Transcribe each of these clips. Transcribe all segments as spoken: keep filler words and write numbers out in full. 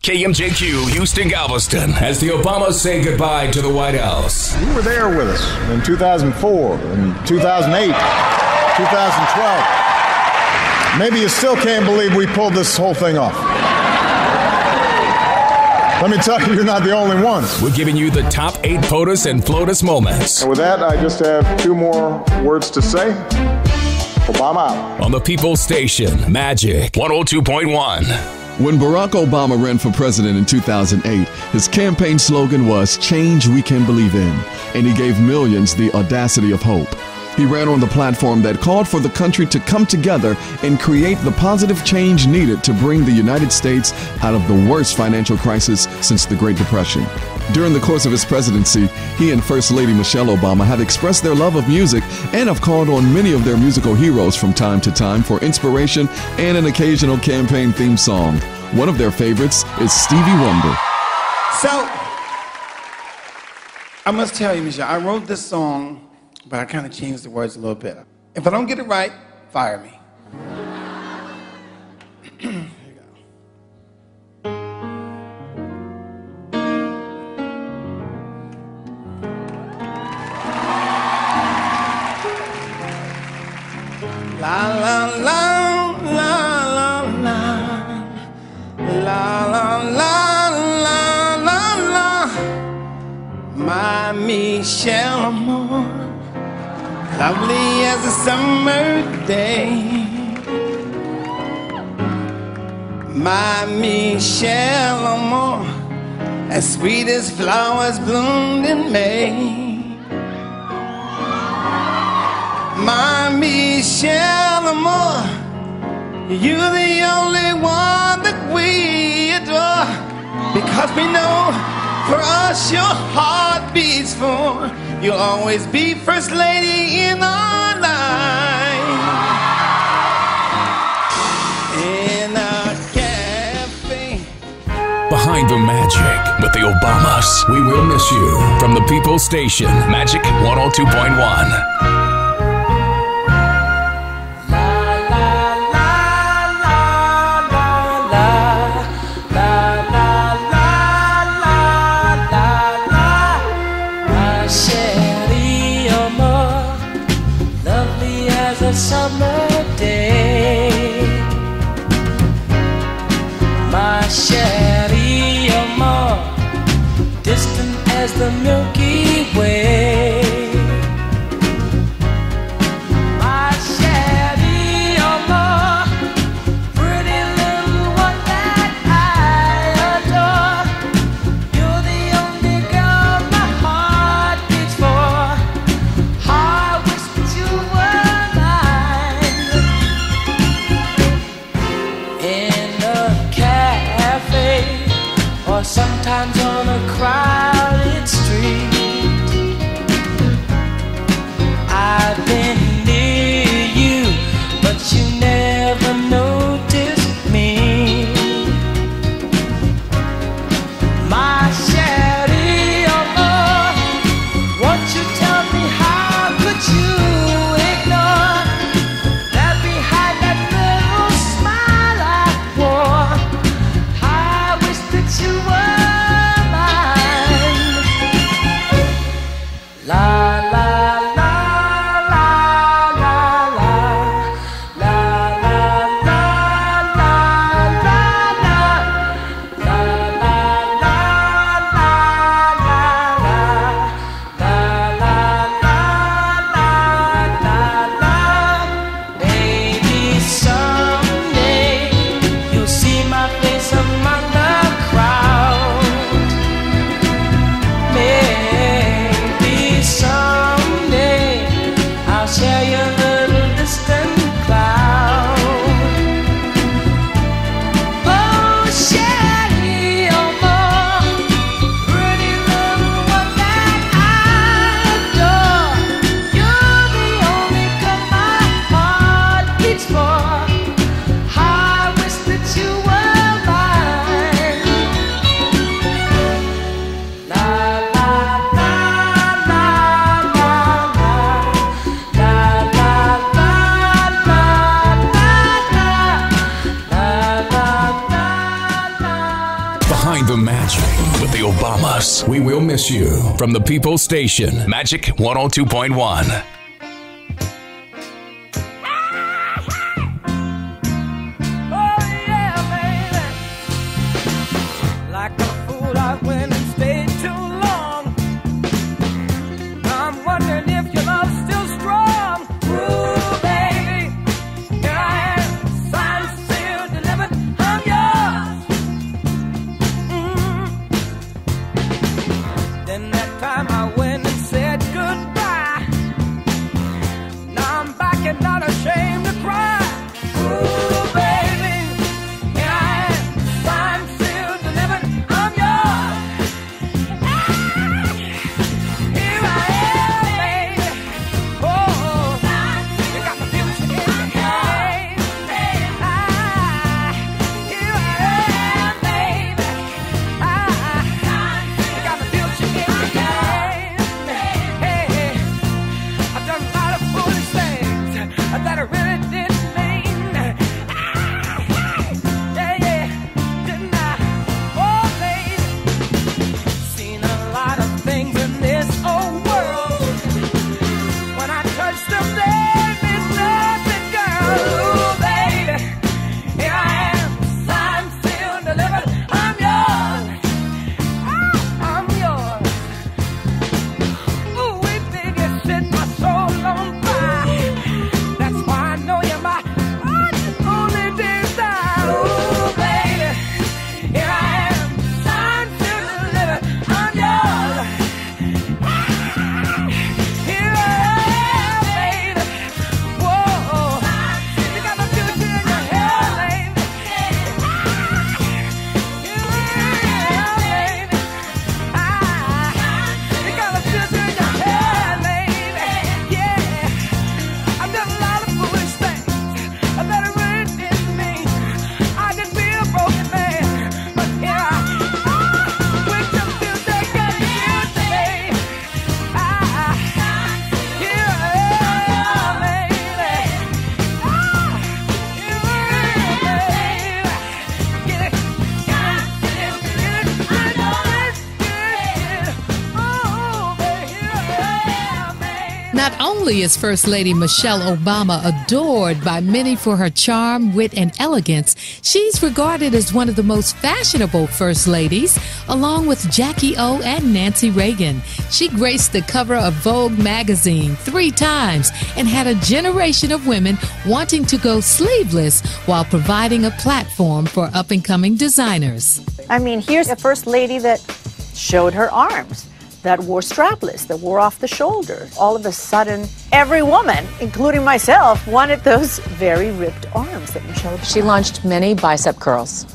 K M J Q, Houston, Galveston, as the Obamas say goodbye to the White House. You were there with us in two thousand four, in two thousand eight, two thousand twelve. Maybe you still can't believe we pulled this whole thing off. Let me tell you, you're not the only ones. We're giving you the top eight POTUS and FLOTUS moments. And with that, I just have two more words to say. Obama out. On the People's Station, Magic one oh two point one. When Barack Obama ran for president in two thousand eight, his campaign slogan was "Change we can believe in," and he gave millions the audacity of hope. He ran on the platform that called for the country to come together and create the positive change needed to bring the United States out of the worst financial crisis since the Great Depression. During the course of his presidency, he and First Lady Michelle Obama have expressed their love of music and have called on many of their musical heroes from time to time for inspiration and an occasional campaign theme song. One of their favorites is Stevie Wonder. So, I must tell you, Michelle, I wrote this song, but I kind of changed the words a little bit. If I don't get it right, fire me. Here you go. La la la la la la la la la la la la. My Michelle Moore, lovely as a summer day. My Michelle Moore, as sweet as flowers bloomed in May. My Michelle Moore, you're the only one that we adore, because we know for us your heart beats for. You'll always be first lady in our life. In a cafe. Behind the Magic with the Obamas. We will miss you. From the People's Station, Magic one oh two point one. Summer day, my Sherry Amor, distant as the Milky Way. My Sherry Amor, pretty little one that I adore. You're the only girl my heart beats for. I wish that you were or sometimes on a crowded street. I've been near you, but you never noticed me. My Sherry Amor, won't you tell me how could you ignore that behind that little smile I wore? You were mine. Behind the Magic with the Obamas. We will miss you. From the People Station, Magic one oh two point one. Not only is First Lady Michelle Obama adored by many for her charm, wit, and elegance, she's regarded as one of the most fashionable First Ladies, along with Jackie O and Nancy Reagan. She graced the cover of Vogue magazine three times and had a generation of women wanting to go sleeveless while providing a platform for up-and-coming designers. I mean, here's a First Lady that showed her arms, that wore strapless, that wore off the shoulder. All of a sudden, every woman, including myself, wanted those very ripped arms that Michelle had. She launched many bicep curls.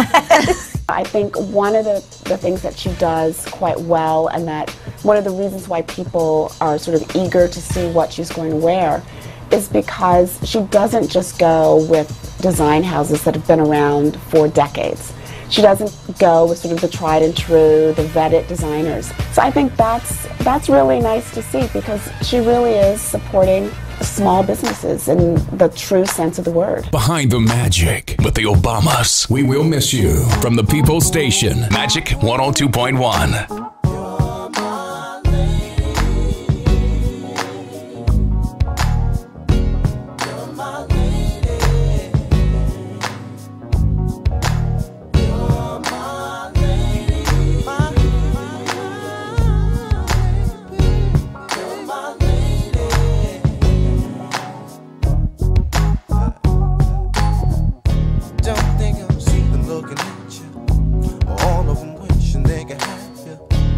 I think one of the, the things that she does quite well, and that one of the reasons why people are sort of eager to see what she's going to wear, is because she doesn't just go with design houses that have been around for decades. She doesn't go with sort of the tried and true, the vetted designers. So I think that's that's really nice to see, because she really is supporting small businesses in the true sense of the word. Behind the Magic with the Obamas. We will miss you. From the People Station, Magic one oh two point one. All of them wishing they could have you.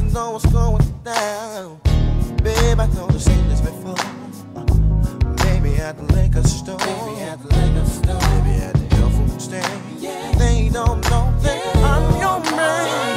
know what's going down. Babe, I know you've seen this before. Maybe at the liquor store. Maybe at the liquor store. Maybe at the health food stand. Yeah. They don't know that I'm your man.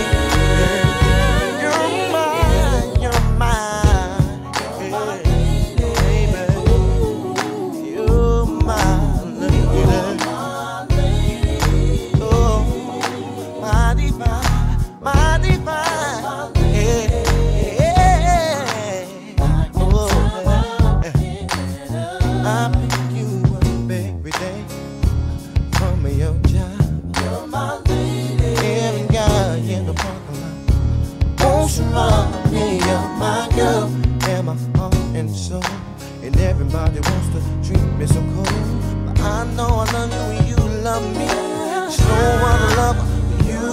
Everybody wants to treat me so cold, but I know I love you and you love me. There's no one love you.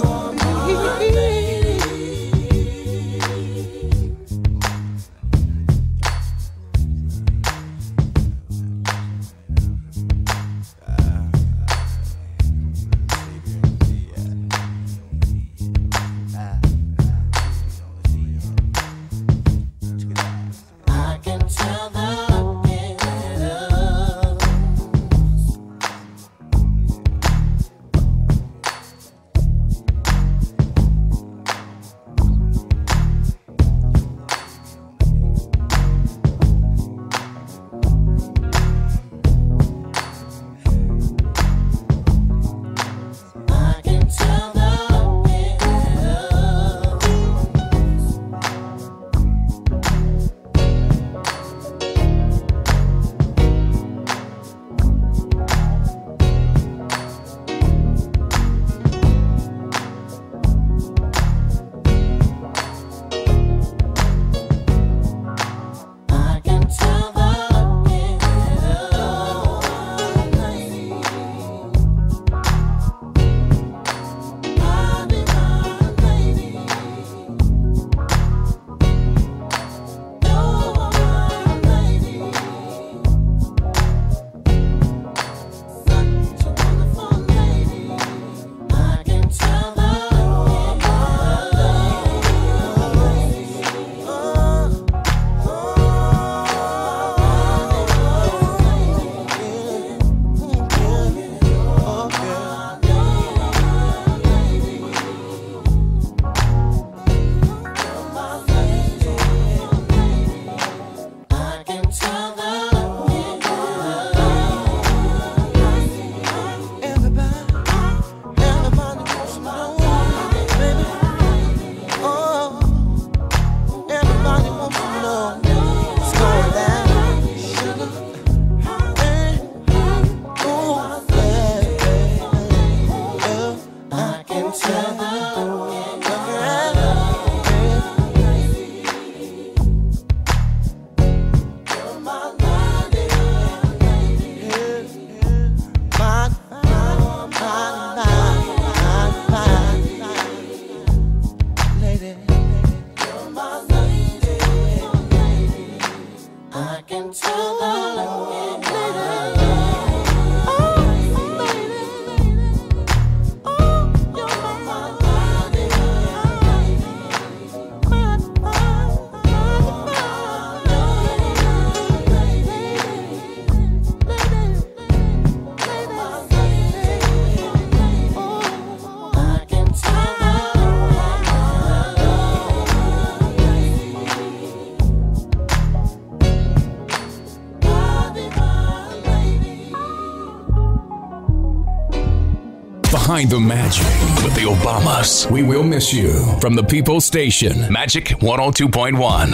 Behind the Magic with the Obamas. We will miss you. From the People Station, Magic one oh two point one.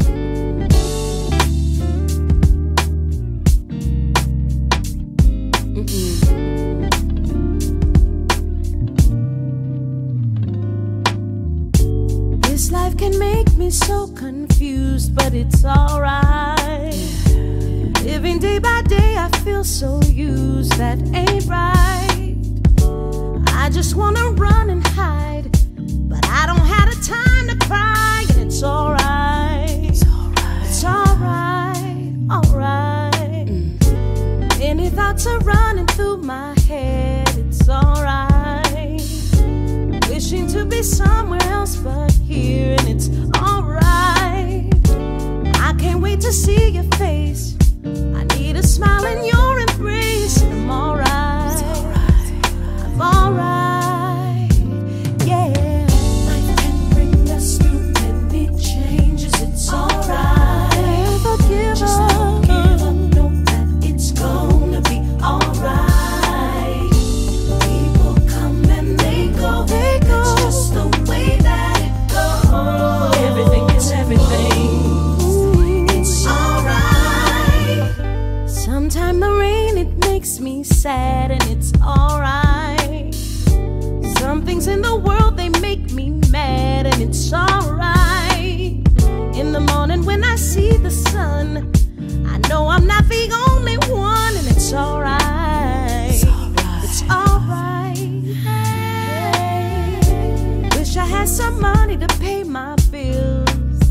This life can make me so confused, but it's alright. Living day by day, I feel so used, that ain't right. I just wanna run and hide, but I don't have the time to cry, and it's alright. It's alright. It's alright. Alright. Mm. Many thoughts are running through my head. It's alright. Wishing to be somewhere else but here. here and it's alright. I can't wait to see your face. I need a smile in your embrace. I'm alright. It's alright. I'm alright. Yeah. Life can bring us through many changes. It's alright. Never give Just up. Don't give up. Know that it's gonna be alright. People come and they go. They go. It's just the way that it goes. Everything is everything. It's alright. Sometimes the rain, it makes me sad, and it's alright. Some things in the world, they make me mad, and it's alright. In the morning when I see the sun, I know I'm not the only one, and it's alright. It's alright. It's alright. Hey. Wish I had some money to pay my bills.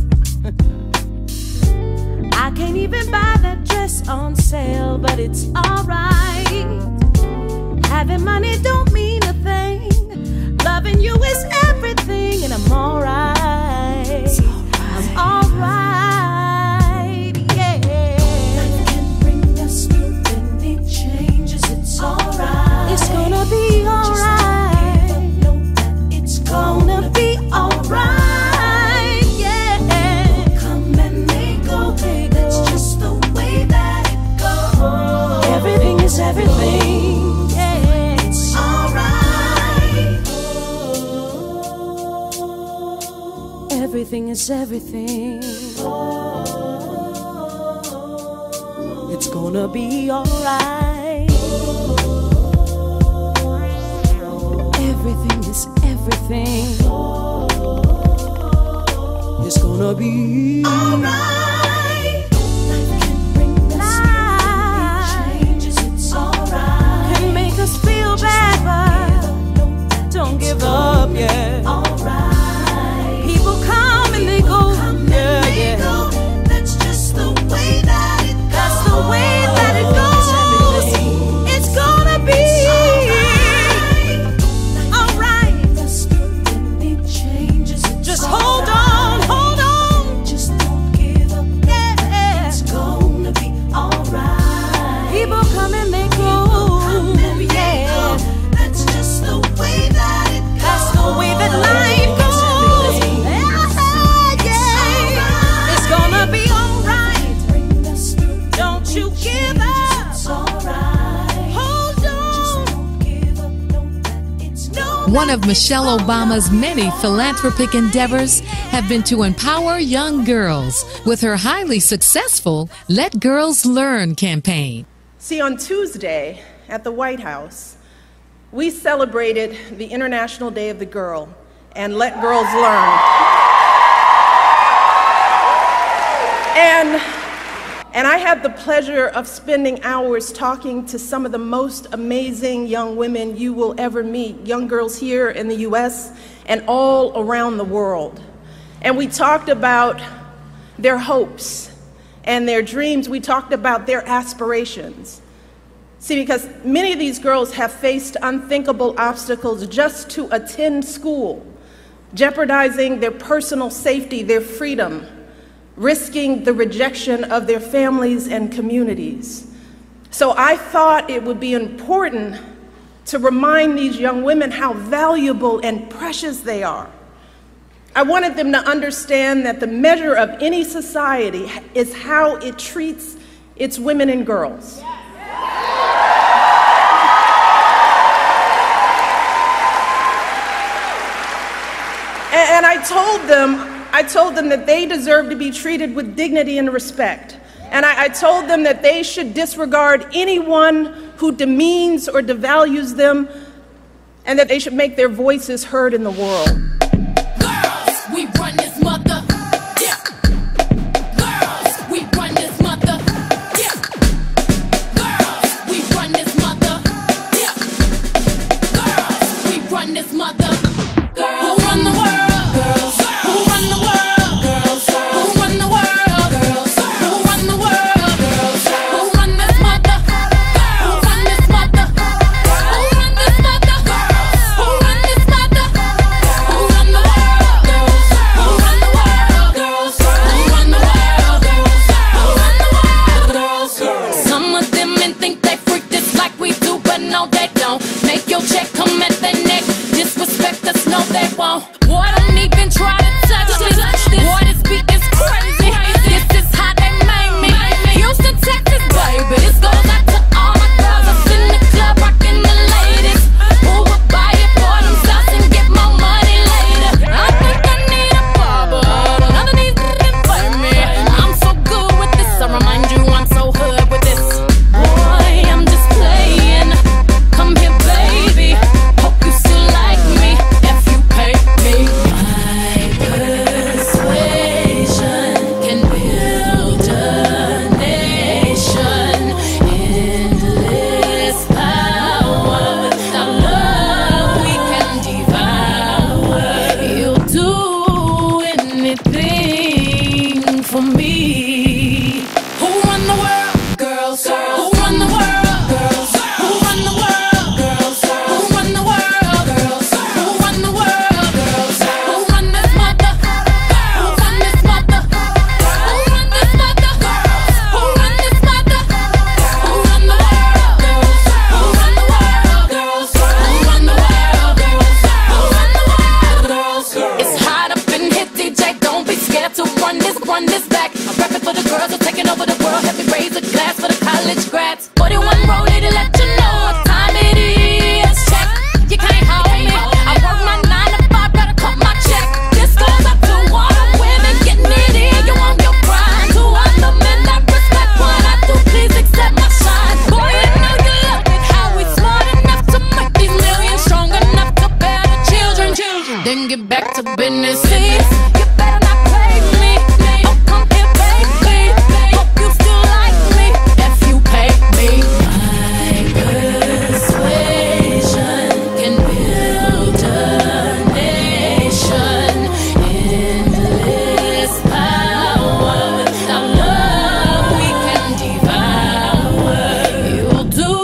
I can't even buy that dress on sale, but it's alright. Having money don't mean a thing. Loving you is everything, and I'm alright. I'm alright, yeah. Life can bring us through many changes. It's alright. It's gonna be alright. Know that it's gonna be alright, yeah. People come and they go. That's just the way that it goes. Everything is everything, yeah. It's alright. Everything is everything. It's gonna be alright. Everything is everything. It's gonna be alright. Life can bring us through changes. It's alright. Can make us feel bad, but don't give up, yeah. Alright. People come and they go, yeah, yeah. That's just the way that it goes. That's the way that it goes. It's gonna be alright. Just hold on, hold on. Just don't give up. Yeah. It's gonna be alright. People come and they go. Yeah. That's just the way that it goes. That's the way that life goes. Yeah, yeah. It's gonna be alright. Don't you give up. Hold on. One of Michelle Obama's many philanthropic endeavors have been to empower young girls with her highly successful Let Girls Learn campaign. See, on Tuesday at the White House, we celebrated the International Day of the Girl and Let Girls Learn. And, and I had the pleasure of spending hours talking to some of the most amazing young women you will ever meet, young girls here in the U S and all around the world. And we talked about their hopes and their dreams. We talked about their aspirations. See, because many of these girls have faced unthinkable obstacles just to attend school, jeopardizing their personal safety, their freedom, risking the rejection of their families and communities. So I thought it would be important to remind these young women how valuable and precious they are. I wanted them to understand that the measure of any society is how it treats its women and girls. And I told them, I told them that they deserve to be treated with dignity and respect. And I, I told them that they should disregard anyone who demeans or devalues them, and that they should make their voices heard in the world. Girls, we run this mother. Yeah. Girls, we run this mother. Yeah. Girls, we run this mother. Yeah. Girls, we run this mother. Girls, who run the world? Girls, who run the world? Girls, who run the world? Girls, who run the world? Girls, who run this mother? Who run this mother? Who run this mother? Who run this mother? Who then get back to business. Please, you better not play me. Oh, come here, baby. Hope you still like me if you pay me. My persuasion can build a nation. Endless power. Without love, we can devour. You'll do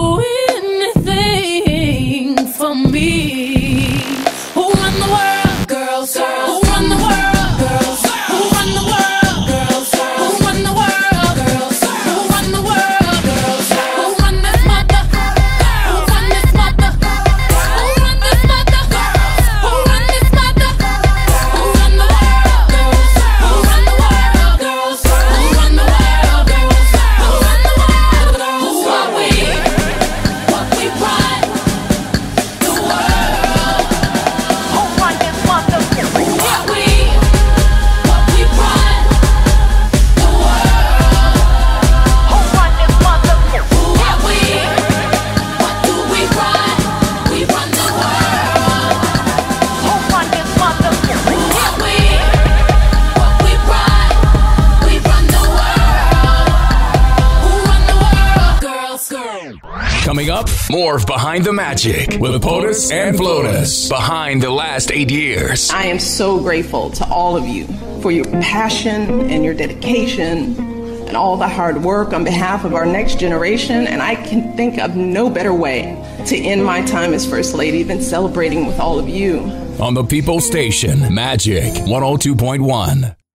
anything for me. Who run the world? Girls. Who run the world? Girls. Who run the world? Girls. Who run the world? Girls. Who run the world? Girls. Who run this mother? Who run this mother? Who run this mother? Who run this mother? Who run the world? Girls. Who run the world? Girls. Who run the world? Girls. Who run the world? Who are we? What we run? The world. Who run this mother? Who are we? What we run? The world. Who run this mother? Who are we? What do we run? We run the world. Who run this mother? Who are we? What we run? We run the world. Who run the world? Girls, girls. Coming up, more of Behind the Magic with POTUS and FLOTUS. Behind the last eight years. I am so grateful to all of you for your passion and your dedication and all the hard work on behalf of our next generation. And I can think of no better way to end my time as First Lady than celebrating with all of you. On the People Station, Magic one oh two point one.